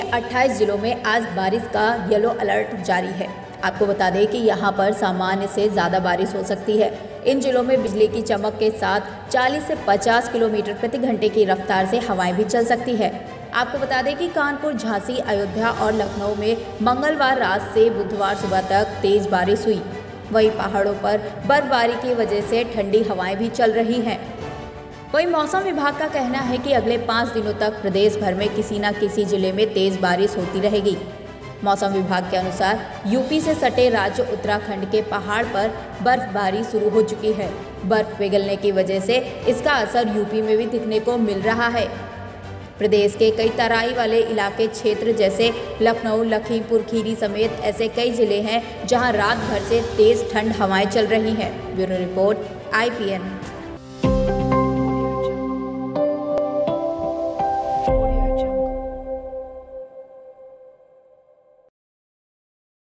28 जिलों में आज बारिश का येलो अलर्ट जारी है। आपको बता दें कि यहां पर सामान्य से ज़्यादा बारिश हो सकती है। इन जिलों में बिजली की चमक के साथ 40 से 50 किलोमीटर प्रति घंटे की रफ्तार से हवाएं भी चल सकती है। आपको बता दें कि कानपुर, झांसी, अयोध्या और लखनऊ में मंगलवार रात से बुधवार सुबह तक तेज़ बारिश हुई। वहीं पहाड़ों पर बर्फबारी की वजह से ठंडी हवाएं भी चल रही हैं। वहीं मौसम विभाग का कहना है कि अगले 5 दिनों तक प्रदेश भर में किसी न किसी जिले में तेज़ बारिश होती रहेगी। मौसम विभाग के अनुसार यूपी से सटे राज्य उत्तराखंड के पहाड़ पर बर्फबारी शुरू हो चुकी है। बर्फ पिघलने की वजह से इसका असर यूपी में भी दिखने को मिल रहा है। प्रदेश के कई तराई वाले इलाके क्षेत्र जैसे लखनऊ, लखीमपुर खीरी समेत ऐसे कई जिले हैं जहां रात भर से तेज ठंड हवाएं चल रही हैं। Bureau report IPN।